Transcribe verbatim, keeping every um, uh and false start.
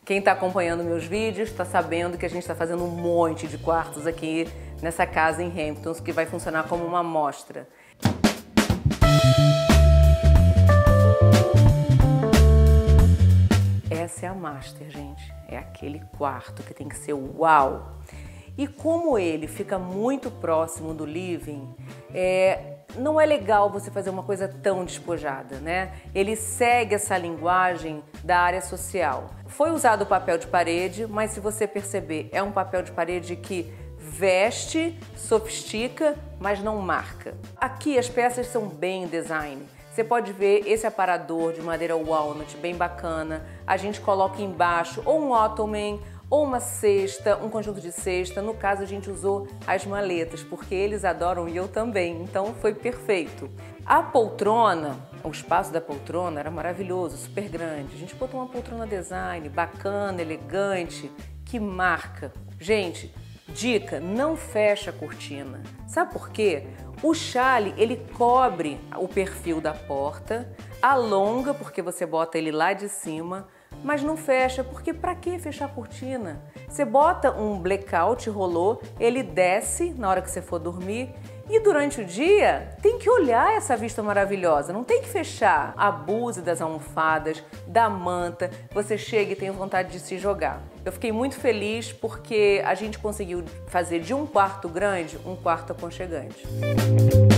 Quem está acompanhando meus vídeos está sabendo que a gente está fazendo um monte de quartos aqui nessa casa em Hamptons, que vai funcionar como uma amostra. Essa é a master, gente. É aquele quarto que tem que ser uau! E como ele fica muito próximo do living, é, não é legal você fazer uma coisa tão despojada, né? Ele segue essa linguagem da área social. Foi usado o papel de parede, mas se você perceber, é um papel de parede que veste, sofistica, mas não marca. Aqui as peças são bem design. Você pode ver esse aparador de madeira walnut bem bacana. A gente coloca embaixo ou um ottoman, ou uma cesta, um conjunto de cesta. No caso, a gente usou as maletas, porque eles adoram e eu também, então foi perfeito. A poltrona, o espaço da poltrona era maravilhoso, super grande. A gente botou uma poltrona design, bacana, elegante, que marca. Gente, dica, não fecha a cortina. Sabe por quê? O chale, ele cobre o perfil da porta, alonga, porque você bota ele lá de cima, mas não fecha, porque para que fechar a cortina? Você bota um blackout, rolou, ele desce na hora que você for dormir e durante o dia tem que olhar essa vista maravilhosa, não tem que fechar. Abuse das almofadas, da manta, você chega e tem vontade de se jogar. Eu fiquei muito feliz porque a gente conseguiu fazer de um quarto grande um quarto aconchegante.